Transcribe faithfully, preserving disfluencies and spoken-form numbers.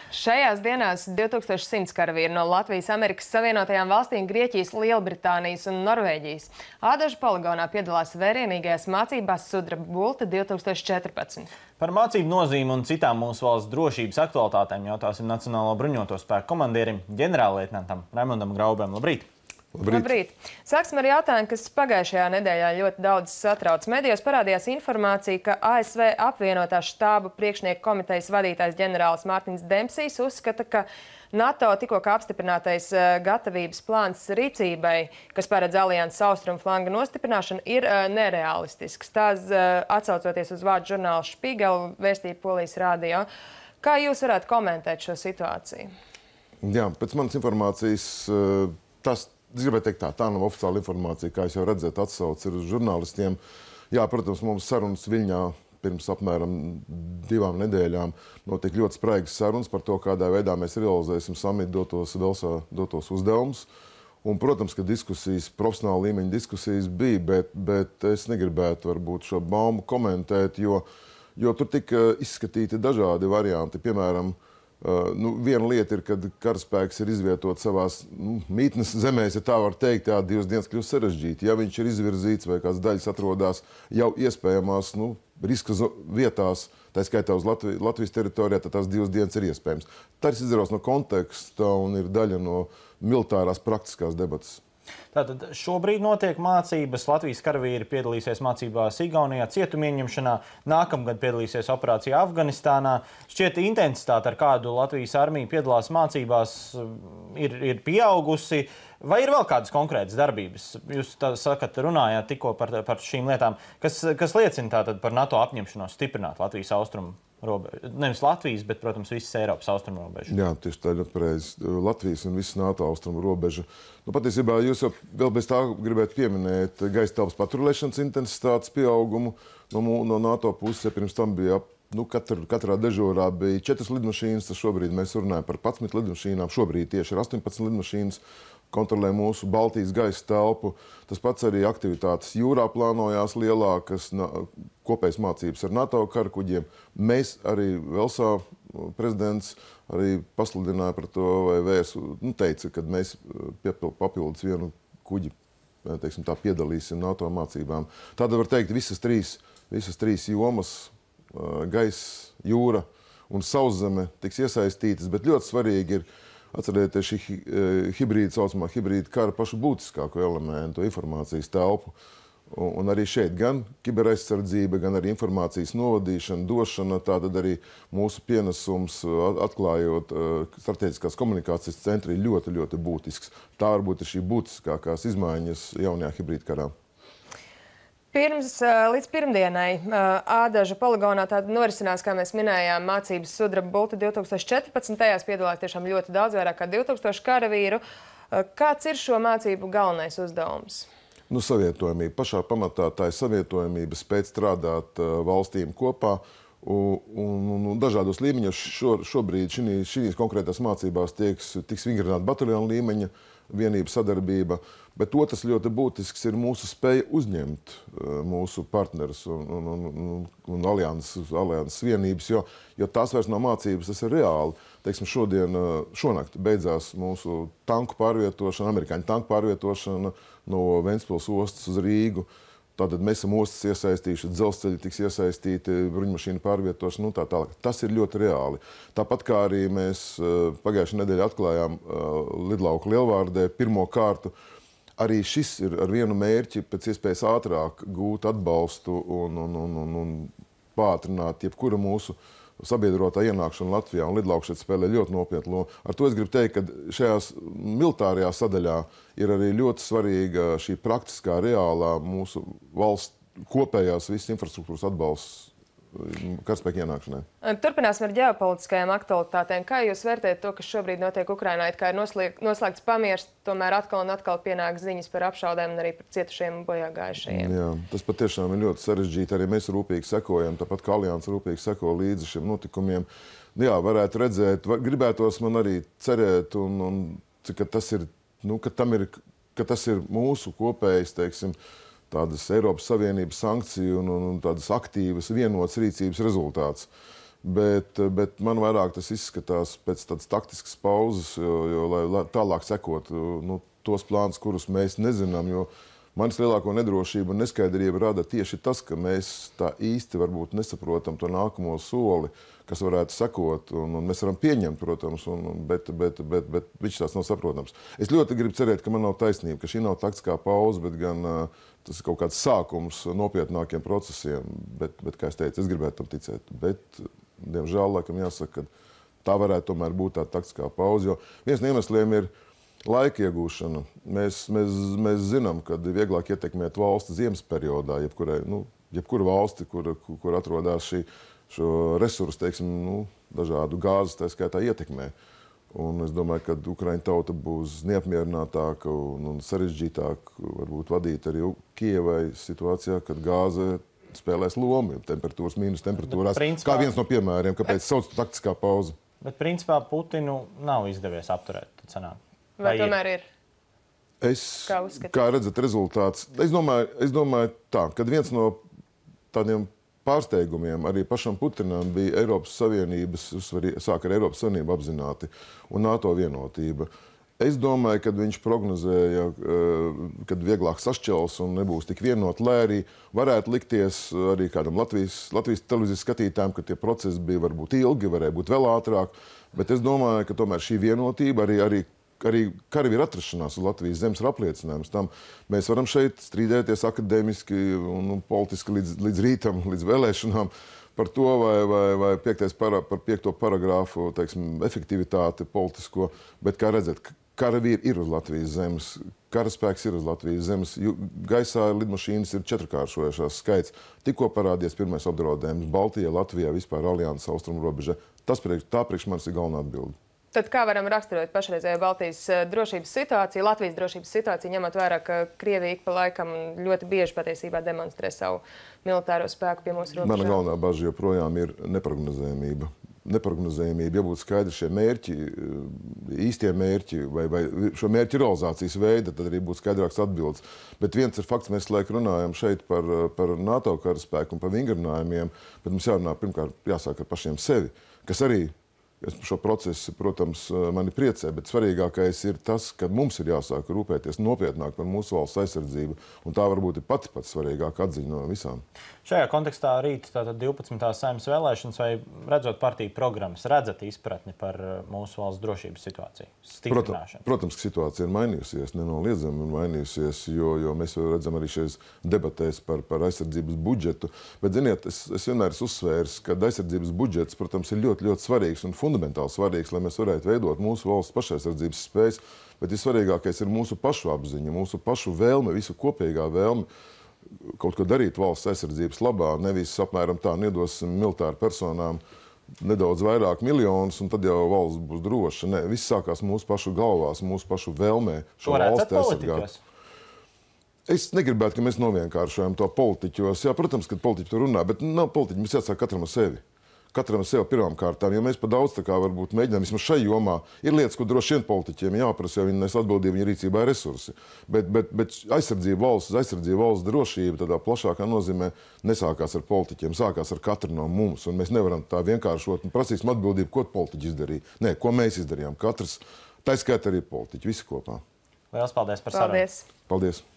Šajās dienās divtūkstoš simts karavīri no Latvijas, Amerikas Savienotajām valstīm, Grieķijas, Lielbritānijas un Norvēģijas Ādažu poligonā piedalās vērienīgajās mācībās Sudraba bulta divtūkstoš četrpadsmit. Par mācību nozīmi un citām mūsu valsts drošības aktualitātēm jautāsim Nacionālo bruņoto spēku komandierim, ģenerālleitnantam Raimondam Graubēm. Labrīt! Labrīt. Labrīt! Sāksim ar jautājumu, kas pagājušajā nedēļā ļoti daudz satrauc. Medijos parādījās informācija, ka A S V apvienotā štābu priekšnieku komitejas vadītājs ģenerālis Mārtiņš Dempsijs uzskata, ka NATO tikko apstiprinātais gatavības plāns rīcībai, kas paredz alianses austrumu flanga nostiprināšanu, ir nereālistisks. Tās atsaucoties uz vārdu žurnālu Špīgelu, vēstīja Polijas radio. Kā jūs varētu komentēt šo situāciju? Jā, pēc manas informācijas tas. Es gribēju teikt tā, tā nav oficiāla informācija, kā jūs jau redzat, atsauc ir uz žurnālistiem. Jā, protams, mums sarunas Viļņā pirms apmēram divām nedēļām notiek ļoti spraigas sarunas par to, kādā veidā mēs realizēsim samita dotos, Velsā dotos uzdevumus. Un, protams, ka diskusijas, profesionāla līmeņa diskusijas bija, bet, bet es negribētu varbūt šo baumu komentēt, jo, jo tur tika izskatīti dažādi varianti, piemēram, Uh, nu, viena lieta ir, kad karaspēks ir izvietots savās nu, mītnes zemēs, ja tā var teikt, jā, divas dienas kļūst sarežģīti. Ja viņš ir izvirzīts vai kāds daļas atrodas jau iespējamās nu, riska vietās, tā skaitā uz Latvi, Latvijas teritorijā, tad tās divas dienas ir iespējams. Tas izdarās no konteksta un ir daļa no militārās praktiskās debatas. Tātad šobrīd notiek mācības. Latvijas karavīri piedalīsies mācībās Igaunijā, cietuma ieņemšanā. Nākamgad piedalīsies operācijā Afganistānā. Šķiet, intensitāte, ar kādu Latvijas armija piedalās mācībās, ir, ir pieaugusi. Vai ir vēl kādas konkrētas darbības? Jūs tā sakat, runājāt tikko par, par šīm lietām, kas, kas liecina tātad par NATO apņemšanos stiprināt Latvijas austrumu robežu. Nevis Latvijas, bet, protams, visas Eiropas austrumu robežu. Jā, tieši tā ļoti pareizi. Latvijas un visas NATO austrumu robežu. Nu, patiesībā jūs jau vēl bez tā gribētu pieminēt gaisa telpas patrulēšanas intensitātes pieaugumu no, no NATO puses. Ja pirms tam bija, nu, katr, katrā dežūrā bija četras lidmašīnas, tad šobrīd mēs runājam par padsmit lidmašīnām. Šobrīd tieši ir astoņpadsmit lidmašīnas. Kontrolē mūsu Baltijas gaisa telpu. Tas pats arī aktivitātes jūrā plānojās lielākas, kopējas mācības ar NATO karakuģiem. Mēs arī Velsā prezidents arī pasludināja par to, vai vērs, nu, teica, kad mēs papildus vienu kuģi, teiksim tā, piedalīsim NATO mācībām. Tāda var teikt, visas trīs, visas trīs jomas, gaisa, jūra un sauszeme tiks iesaistītas, bet ļoti svarīgi ir atcerieties šī hibrīda, saucamā hibrīda kara pašu būtiskāko elementu, informācijas telpu. Un, un arī šeit gan kiberaizsardzība, gan arī informācijas novadīšana, došana, tātad arī mūsu pienesums, atklājot strateģiskās komunikācijas centri, ļoti, ļoti būtisks. Tā varbūt ir šī būtiskākās izmaiņas jaunajā hibrīda karā. Pirms, līdz pirmdienai Ādažu poligonā tāda norisinās, kā mēs minējām, mācības Sudraba bulta divtūkstoš četrpadsmit. Tajās piedalās tiešām ļoti daudz, vairāk kā divtūkstoši karavīru. Kāds ir šo mācību galvenais uzdevums? Nu, savietojamība. Pašā pamatā tā ir savietojamība, spēt strādāt valstīm kopā un, un, un dažādos līmeņos. Šo, šobrīd šīs konkrētās mācībās tieks, tiks vingrināta bataljona līmeņa vienība sadarbība, bet otrs ļoti būtisks ir mūsu spēja uzņemt mūsu partnerus un, un, un, un alianses, alianses vienības, jo, jo tās vairs nav mācības, tas ir reāli. Teiksim, šodien, šonakt beidzās mūsu tanku pārvietošana, amerikāņu tanku pārvietošana no Ventspils ostas uz Rīgu. Tātad mēs esam ostas iesaistījuši, dzelzceļi tiks iesaistīti, bruņmašīnu pārvietošana, nu tā tālāk. Tas ir ļoti reāli. Tāpat kā arī mēs pagājušajā nedēļā atklājām lidlauku Lielvārdē pirmo kārtu, arī šis ir ar vienu mērķi pēc iespējas ātrāk gūt atbalstu un, un, un, un, un pātrināt jebkura mūsu sabiedrotā ienākšana Latvijā, un lidlauka šeit spēlē ļoti nopietnu lomu. Ar to es gribu teikt, ka šajās militārajā sadaļā ir arī ļoti svarīga šī praktiskā, reālā mūsu valsts kopējās visas infrastruktūras atbalsts karaspēka ienākšanai. Turpināsim ar ģeopolitiskajām aktualitātēm. Kā jūs vērtējat to, kas šobrīd notiek Ukrainā? It kā ir noslēgts pamiers, tomēr atkal un atkal pienāk ziņas par apšaudēm un arī par cietušiem un bojāgājušajiem. Jā, tas patiešām ir ļoti sarežģīti. Arī mēs rūpīgi sekojam, tāpat kā alianse rūpīgi seko līdzi šiem notikumiem. Jā, varētu redzēt, gribētos man arī cerēt, un, un, ka, tas ir, nu, ka, tam ir, ka tas ir mūsu kopējs, teiksim, tādas Eiropas Savienības sankciju un, un, un tādas aktīvas, vienotas rīcības rezultāts. Bet, bet man vairāk tas izskatās pēc tādas taktiskas pauzes, jo, jo, lai, lai tālāk sekot nu, tos plānus, kurus mēs nezinām. Jo manis lielāko nedrošību un neskaidrību rada tieši tas, ka mēs tā īsti varbūt nesaprotam to nākamo soli, kas varētu sekot. Un, un mēs varam pieņemt, protams, un, bet, bet, bet, bet viņš tās nav saprotams. Es ļoti gribu cerēt, ka man nav taisnība, ka šī nav taktiskā pauze, bet gan uh, tas ir kaut kāds sākums nopietnākiem procesiem. Bet, bet kā es teicu, es gribētu tam ticēt. Bet, diemžēl, laikam jāsaka, ka tā varētu tomēr būt tā taktiskā pauze, jo viens no iemesliem ir laika iegūšana. Mēs, mēs, mēs zinām, ka vieglāk ietekmēt valsti ziemas periodā, jebkurai, nu, jebkura valsti, kur, kur atrodas šī, šo resursu, teiksim, nu, dažādu gāzes, tā skaitā ietekmē. Un es domāju, ka Ukraiņu tauta būs neapmierinātāka un, un sarežģītāk varbūt vadīt arī Kijevai situācijā, kad gāze spēlēs lomu, temperatūras mīnus temperatūrās. Principā, kā viens no piemēriem, kāpēc sauc taktiskā pauze. Bet principā Putinu nav izdevies apturēt, tad sanāk. Vai, Vai tomēr ir? Es, kā, kā redzat, rezultāts. Es domāju, es domāju tā, kad viens no tādiem pārsteigumiem arī pašam Putinam bija Eiropas Savienības, sāk ar Eiropas Savienību apzināti un NATO vienotība. Es domāju, kad viņš prognozēja, kad vieglāk sašķels un nebūs tik vienot, lai arī varētu likties arī kādam Latvijas, Latvijas televīzijas skatītājiem, ka tie procesi bija varbūt ilgi, varēja būt vēl ātrāk, bet es domāju, ka tomēr šī vienotība arī, arī Arī karavīru atrašanās uz Latvijas zemes ir apliecinājums tam. Mēs varam šeit strīdēties akadēmiski un, un politiski līdz, līdz rītam, līdz vēlēšanām par to, vai, vai, vai piektais para, par piekto paragrāfu, teiksim, efektivitāti politisko, bet kā redzat, karavīri ir uz Latvijas zemes, karaspēks ir uz Latvijas zemes, gaisā lidmašīnas ir četrkāršojušās skaits. Tikko parādījies pirmais apdraudējums Baltijā, Latvijā, vispār alianses austrumu robežā. Tas priekš, tā priekš manis ir galvenā atbilde. Tad kā varam raksturot pašreizējo Baltijas drošības situāciju, Latvijas drošības situāciju, ņemot vērā, ka Krievija ik pa laikam ļoti bieži patiesībā demonstrē savu militāro spēku pie mūsu robežām? Mana galvenā bažas joprojām ir neprognozējamība. Neprognozējamība, ja būtu skaidri šie mērķi, īstie mērķi vai, vai šo mērķu realizācijas veida, tad arī būtu skaidrāks atbildes. Bet viens ir fakts, mēs laik runājam šeit par, par NATO karaspēku un par vingrinājumiem, bet mums jārunā pirmkārt jāsāk ar pašiem sevi, kas arī šo procesu, protams, mani priecē, bet svarīgākais ir tas, ka mums ir jāsāk rūpēties nopietnāk par mūsu valsts aizsardzību, un tā varbūt ir pati pats svarīgākā atziņa no visām. Šajā kontekstā rīt tātad divpadsmitās Saeimas vēlēšanas, vai redzot partiju programmas, redzat izpratni par mūsu valsts drošības situāciju? Protams, protams, ka situācija ir mainījusies, nenoliedzami ir mainījusies, jo, jo mēs redzam arī šeit debatēs par, par aizsardzības budžetu, bet, ziniet, es, es vienmēr esmu uzsvērs, ka aizsardzības budžets, protams, ir ļoti, ļoti svarīgs un fundamentāli svarīgs, lai mēs varētu veidot mūsu valsts pašaizsardzības spējas, bet vissvarīgākais ir mūsu pašu apziņa, mūsu pašu vēlme, visu kopīgā vēlme kaut ko darīt valsts aizsardzības labā, nevis apmēram tā nedosim militāru personām nedaudz vairāk miljonus, un tad jau valsts būs droša. Ne, viss sākās mūsu pašu galvās, mūsu pašu vēlmē šo valsti aizsargāt. Es negribētu, ka mēs novienkāršojam to politiķos. Jā, protams, ka politiķi tur runā, bet nav politiķi, mums jāsāk katram ar sevi. Katram sev pirmām kārtām, jo mēs pa daudz tā kā varbūt mēģinām vismaz šai jomā. Ir lietas, ko droši vien politiķiem jāprasa, jo viņi nes atbildību, viņa rīcībā ir resursi. Bet, bet, bet aizsardzība valsts, aizsardzība valsts drošība tādā plašākā nozīmē nesākās ar politiķiem, sākās ar katru no mums. Un mēs nevaram tā vienkāršot un prasīsim atbildību, ko politiķi izdarīja. Nē, ko mēs izdarījām. Katrs, tā skaitā arī politiķi, visi kopā. Lielas paldies par sarunu. Paldies. Paldies.